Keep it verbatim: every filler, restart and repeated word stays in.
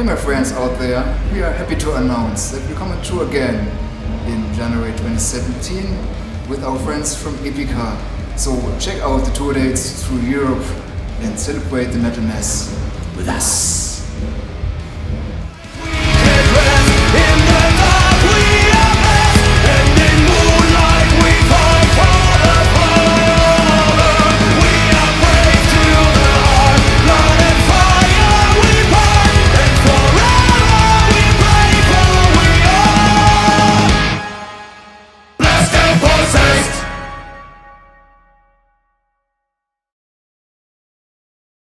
my friends out there, we are happy to announce that we're coming true again in January twenty seventeen with our friends from Epica. So check out the tour dates through Europe and celebrate the metal mess with us.